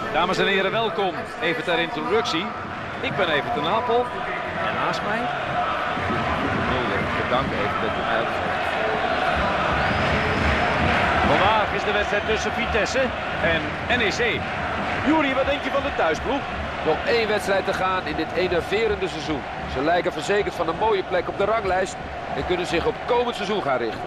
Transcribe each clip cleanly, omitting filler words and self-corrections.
Dames en heren, welkom. Even ter introductie. Ik ben Evert ten Napel. En naast mij... Bedankt even dat u mij ook zegt. Vandaag is de wedstrijd tussen Vitesse en NEC. Juri, wat denk je van de thuisploeg? Nog 1 wedstrijd te gaan in dit enerverende seizoen. Ze lijken verzekerd van een mooie plek op de ranglijst en kunnen zich op komend seizoen gaan richten.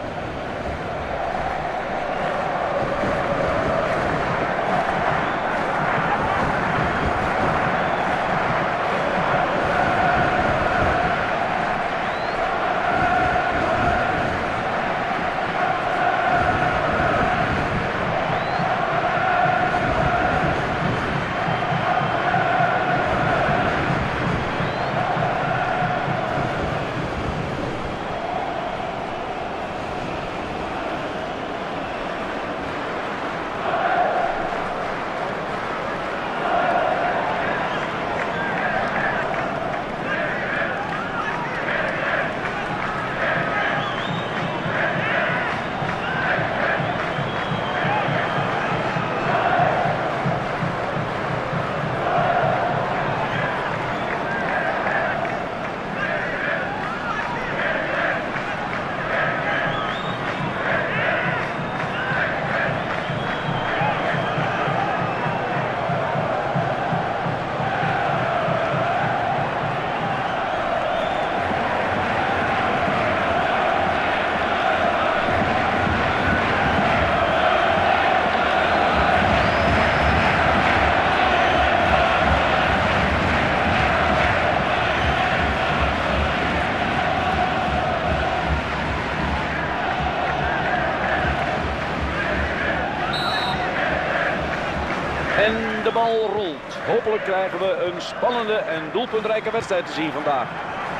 En de bal rolt. Hopelijk krijgen we een spannende en doelpuntrijke wedstrijd te zien vandaag.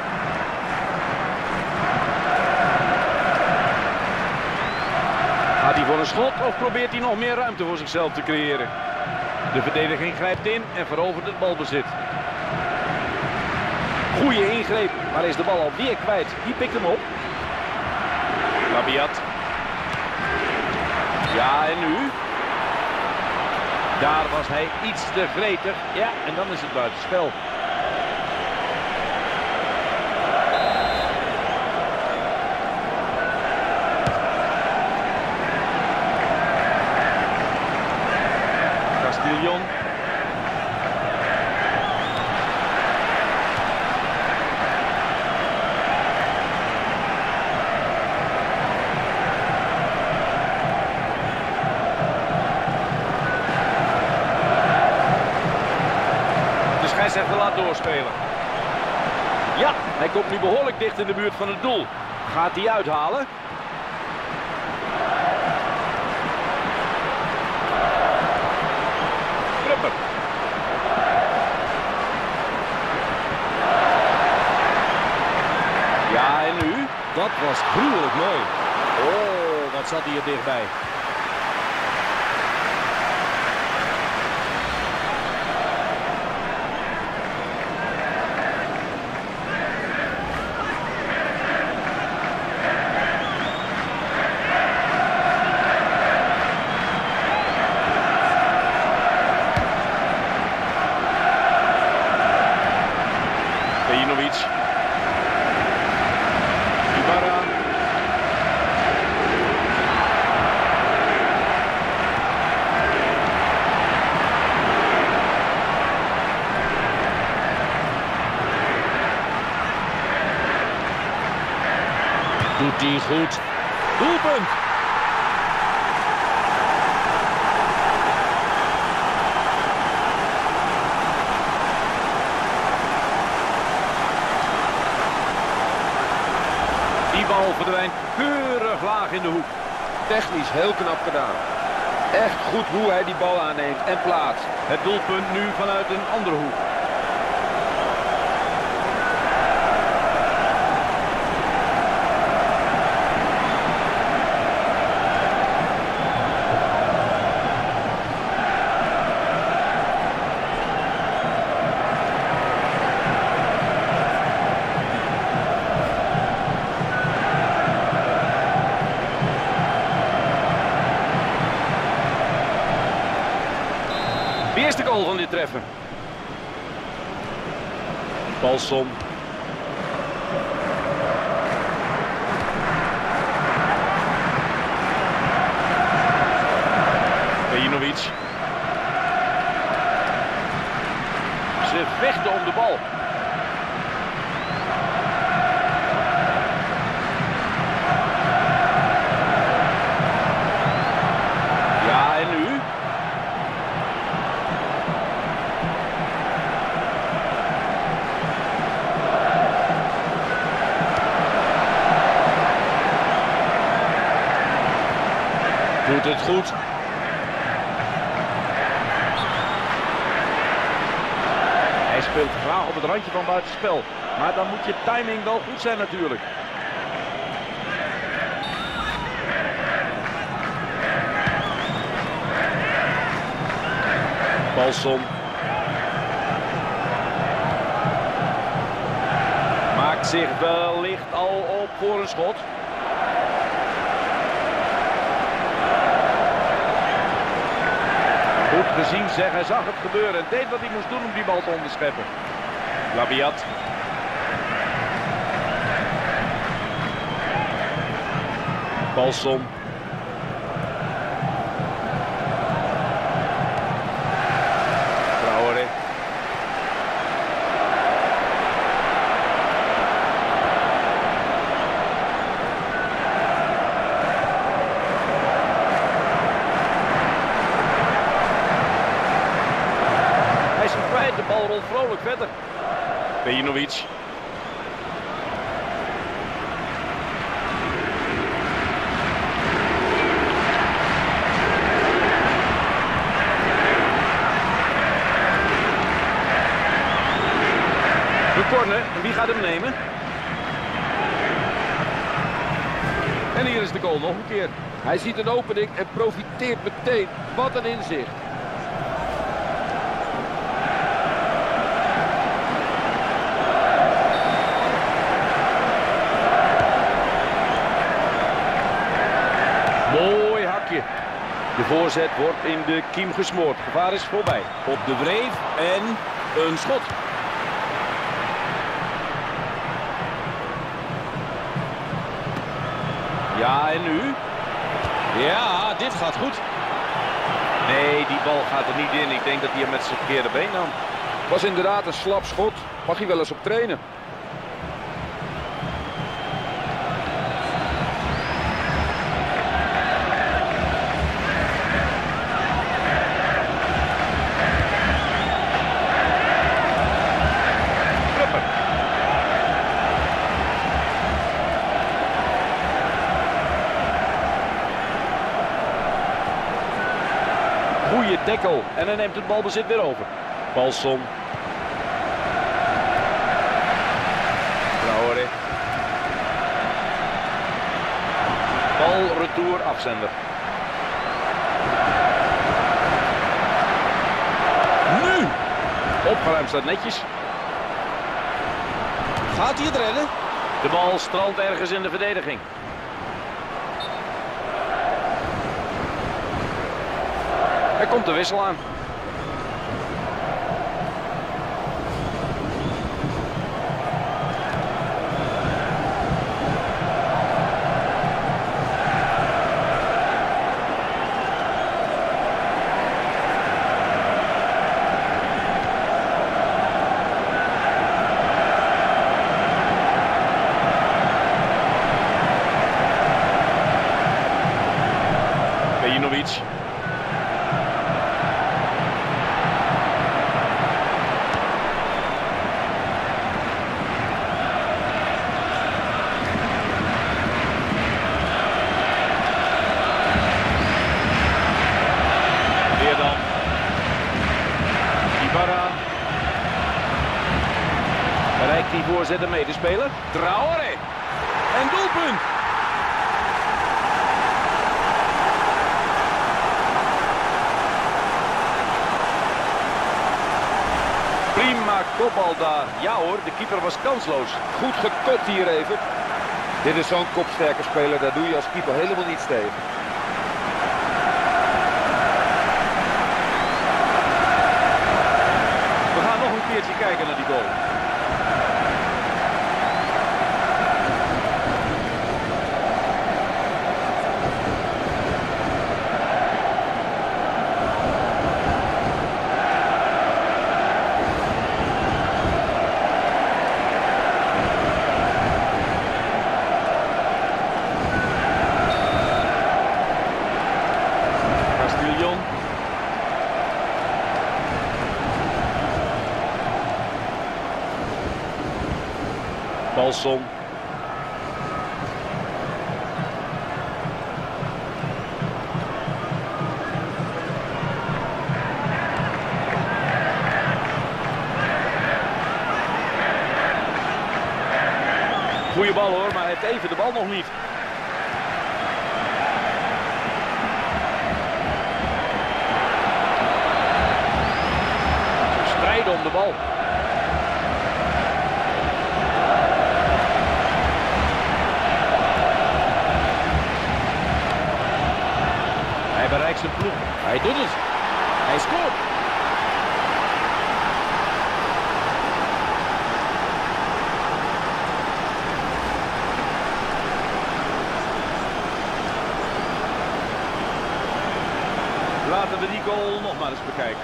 Gaat hij voor een schot of probeert hij nog meer ruimte voor zichzelf te creëren? De verdediging grijpt in en verovert het balbezit. Goeie ingreep, maar is de bal alweer kwijt. Die pikt hem op. Labiat. Ja, en nu? Daar was hij iets te gretig. Ja, en dan is het buitenspel. Castillon. Hij zegt laat doorspelen. Ja, hij komt nu behoorlijk dicht in de buurt van het doel. Gaat hij uithalen? Prupper. Ja, en nu? Dat was gruwelijk mooi. Oh, wat zat hij er dichtbij. Ibarra. Doet hij goed. Doelpunt. Die bal verdwijnt keurig laag in de hoek. Technisch heel knap gedaan. Echt goed hoe hij die bal aanneemt en plaatst. Het doelpunt nu vanuit een andere hoek. De eerste goal van dit treffen. Paulson. Bejinovic. Ze vechten om de bal. Ja, en nu? Doet het goed. Hij speelt graag op het randje van buitenspel. Maar dan moet je timing wel goed zijn natuurlijk. Paulson. Maakt zich wellicht al op voor een schot. Goed gezien zeg, hij zag het gebeuren en deed wat hij moest doen om die bal te onderscheppen. Labiat. Paulson. Traoré. De bal rolt vrolijk verder. Bejinovic. Een corner. En wie gaat hem nemen? En hier is de goal nog een keer. Hij ziet een opening en profiteert meteen. Wat een inzicht. Mooi hakje. De voorzet wordt in de kiem gesmoord. Gevaar is voorbij. Op de wreef en een schot. Ja, en nu? Ja, dit gaat goed. Nee, die bal gaat er niet in. Ik denk dat hij hem met zijn verkeerde been nam. Was inderdaad een slap schot. Mag hij wel eens op trainen. Goeie tackle. En hij neemt het balbezit weer over. Paulson. Traoré. Bal, retour, afzender. Nu! Opgeruimd staat netjes. Gaat hij het redden? De bal strandt ergens in de verdediging. Er komt de wissel aan. Bejinovic. Bereikt die voorzet de medespeler. Traoré. En doelpunt. Prima kopbal daar. Ja hoor, de keeper was kansloos. Goed gekopt hier even. Dit is zo'n kopsterke speler, daar doe je als keeper helemaal niets tegen. Paulson. Goeie bal hoor, maar hij heeft even de bal nog niet. Strijden om de bal. Hij bereikt zijn ploeg. Hij doet het. Hij scoort. Laten we die goal nog maar eens bekijken.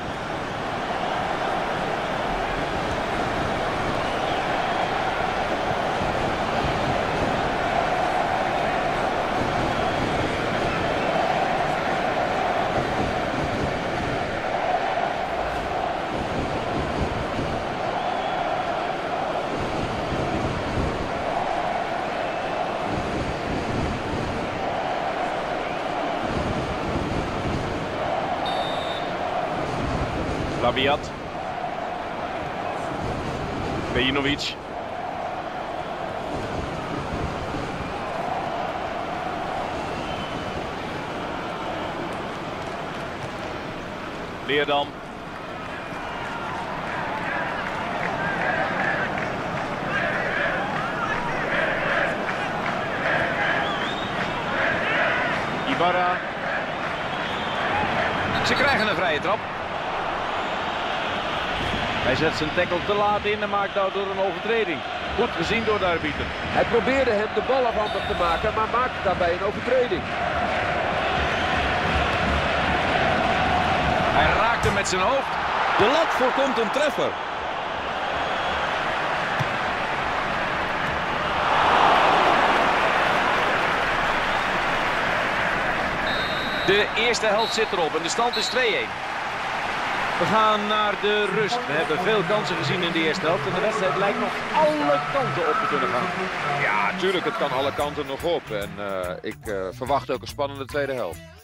Labiat. Bejinovic. Leerdam. Ibarra. Ze krijgen een vrije trap. Hij zet zijn tackle te laat in en maakt daardoor een overtreding. Goed gezien door de arbiter. Hij probeerde hem de bal afhandig te maken, maar maakte daarbij een overtreding. Hij raakt hem met zijn hoofd. De lat voorkomt een treffer. De eerste helft zit erop en de stand is 2-1. We gaan naar de rust. We hebben veel kansen gezien in de eerste helft. En de wedstrijd lijkt nog alle kanten op te kunnen gaan. Ja, tuurlijk, het kan alle kanten nog op. En ik verwacht ook een spannende tweede helft.